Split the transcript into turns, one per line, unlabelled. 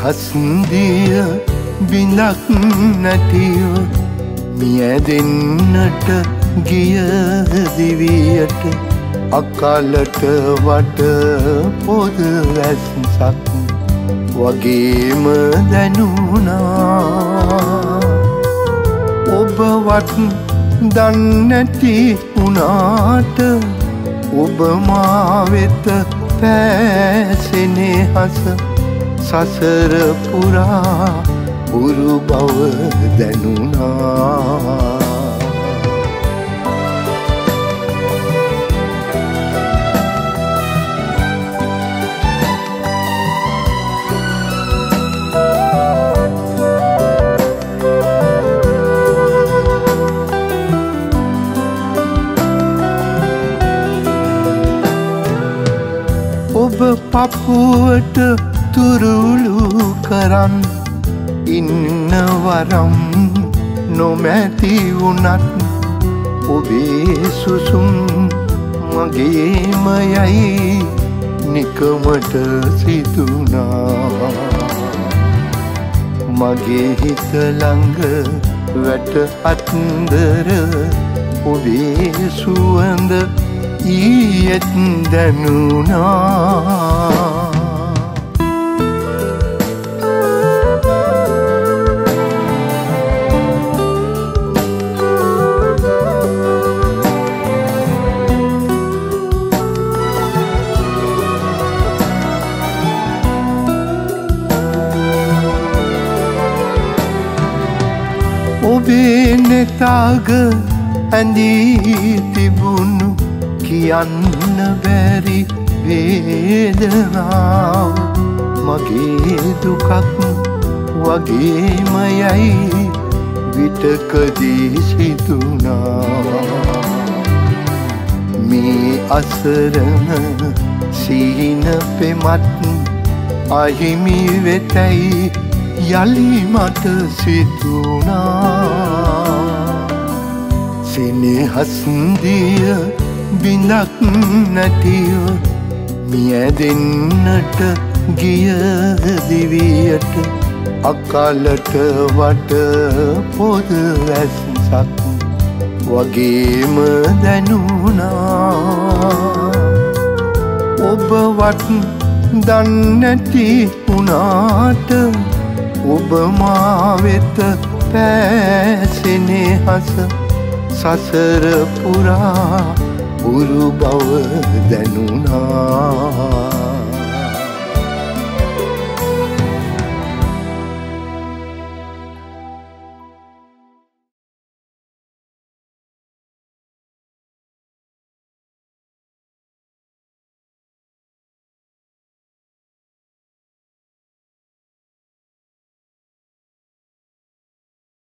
හස්දිය බිඳක් නැතිව මියැදෙන්නට ගිය දිවියට අකලට වට පොද වැස්සක් වගේම දැනුණා. ඔබවත් දන්නැති වුණාට ඔබ මා වෙත පැසෙනේ හස සසර පුරා උරු බව දැනුණා. ඔබ පපුවට තුරුළු කරන් ඉන්න වරම් නොමැති වුණත් ඔබේ සුසුම් මගේම යයි නිකමට සිතුනා. මගේ හිත ළඟ වැට අත්දර ඔබේ සුවඳ ඊයත් දැනුණා. ඔබේ නෙතාග ඇඳී තිබුණු කියන්න බැරි වේදනාව මගේ දුකක් වගේම යයි විටකදී සිතුනා. මේ අසරණ සීන පෙමත් අහිමි වෙතැයි යලි මට සිතුනා. සෙනෙහස්දිය බිඳක් නැතිව මියැදෙන්නට ගිය දිවියට අකලට වට පොද වැස්සක් වගේම දැනුණා. ඔබවත් දන්නැති වුණාට ඔබ මා වෙත පැසෙනේ හස සසර පුරා උරු බව දැනුණා.